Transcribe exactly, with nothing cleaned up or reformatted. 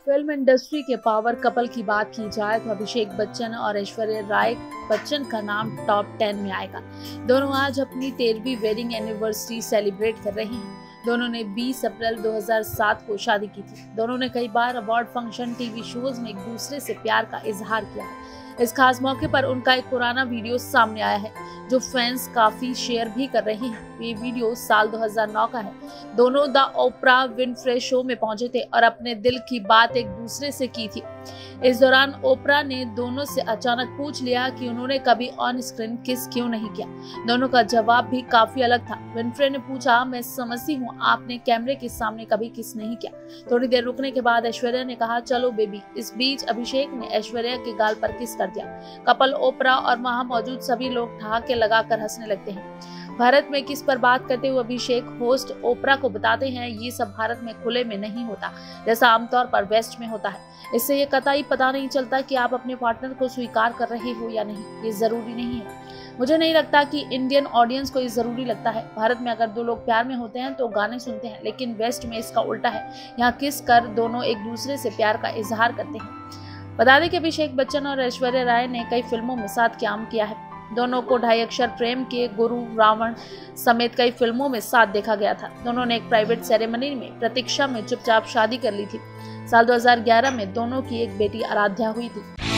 Film industry के power couple की बात की जाए तो अभिषेक बच्चन और ऐश्वर्या राय बच्चन का नाम टॉप टेन में आएगा। दोनों आज अपनी तेरहवीं वेडिंग एनिवर्सरी सेलिब्रेट कर रहे हैं। दोनों ने बीस अप्रैल दो हज़ार सात को शादी की थी। दोनों ने कई बार अवार्ड फंक्शन, टीवी शोज में एक दूसरे से प्यार का इजहार किया है। इस खास मौके पर उनका एक पुराना वीडियो सामने आया है जो फैंस काफी शेयर भी कर रहे हैं। ये वीडियो साल दो हज़ार नौ का है। दोनों द ओपरा विनफ्रे शो में पहुंचे थे और अपने दिल की बात एक दूसरे से की थी। इस दौरान ओपरा ने दोनों से अचानक पूछ लिया कि उन्होंने कभी ऑन स्क्रीन किस क्यों नहीं किया। दोनों का जवाब भी काफी अलग था। विनफ्रे ने पूछा, मैं समझती हूँ आपने कैमरे के सामने कभी किस नहीं किया। थोड़ी देर रुकने के बाद ऐश्वर्या ने कहा, चलो बेबी। इस बीच अभिषेक ने ऐश्वर्या के गाल पर किस कर दिया। कपल ओपरा और वहां मौजूद सभी लोग ठहाके लगाकर हंसने लगते हैं। भारत में किस पर बात करते हुए अभिषेक होस्ट ओपरा को बताते हैं, ये सब भारत में खुले में नहीं होता जैसा आमतौर पर वेस्ट में होता है। इससे ये कतई पता नहीं चलता कि आप अपने पार्टनर को स्वीकार कर रहे हो या नहीं। ये जरूरी नहीं है। मुझे नहीं लगता कि इंडियन ऑडियंस को ये जरूरी लगता है। भारत में अगर दो लोग प्यार में होते हैं तो गाने सुनते हैं, लेकिन वेस्ट में इसका उल्टा है। यहाँ किस कर दोनों एक दूसरे से प्यार का इजहार करते हैं। बता दें कि अभिषेक बच्चन और ऐश्वर्या राय ने कई फिल्मों में साथ काम किया है। दोनों को ढाई अक्षर प्रेम के, गुरु, रावण समेत कई फिल्मों में साथ देखा गया था। दोनों ने एक प्राइवेट सेरेमनी में प्रतीक्षा में चुपचाप शादी कर ली थी। साल दो हज़ार ग्यारह में दोनों की एक बेटी आराध्या हुई थी।